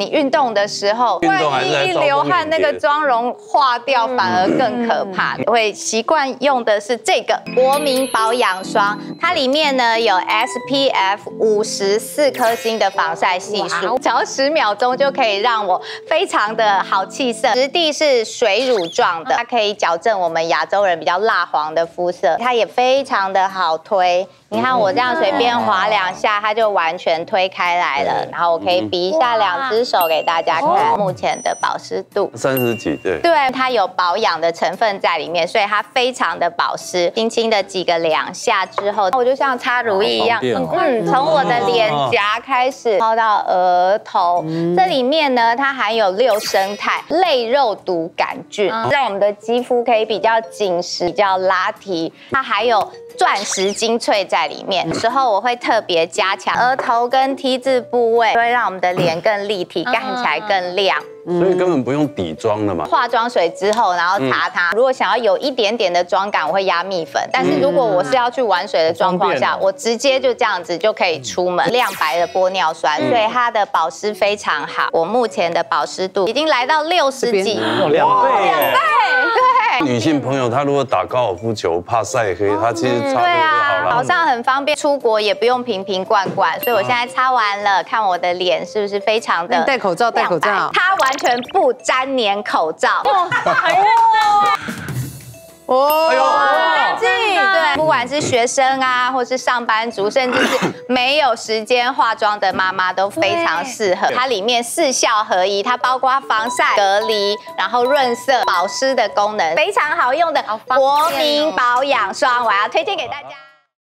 你运动的时候，万一一流汗，那个妆容化掉，反而更可怕。会习惯用的是这个国民保养霜，它里面呢有 SPF 54颗星的防晒系数，只要10秒钟就可以让我非常的好气色。质地是水乳状的，它可以矫正我们亚洲人比较蜡黄的肤色，它也非常的好推。你看我这样随便滑2下，它就完全推开来了。然后我可以比一下2只手给大家看，目前的保湿度 30几，对。 对，它有保养的成分在里面，所以它非常的保湿。轻轻的挤个2下之后，我就像擦乳液一样，从我的脸颊开始抛到额头。这里面呢，它含有6胜肽类肉毒杆菌，让我们的肌肤可以比较紧实、比较拉提。它还有钻石精粹在里面，有时候我会特别加强额头跟 T 字部位，会让我们的脸更立体，看起来更亮。 所以根本不用底妆的嘛。 化妆水之后，然后擦它。如果想要有一点点的妆感，我会压蜜粉。但是如果我是要去玩水的状况下，我直接就这样子就可以出门。亮白的玻尿酸，所以它的保湿非常好。我目前的保湿度已经来到60几 ，2倍耶。 对。 女性朋友她如果打高尔夫球怕晒黑，她其实擦这个就好了。 早上很方便，出国也不用瓶瓶罐罐。所以我现在擦完了，看我的脸是不是非常的戴口罩，戴口罩。 它完全不粘黏口罩。 哦， 干净。对，不管是学生啊，或是上班族，甚至是没有时间化妆的妈妈，都非常适合。它里面4效合一，它包括防晒、隔离，然后润色、保湿的功能，非常好用的国民保养霜，我要推荐给大家。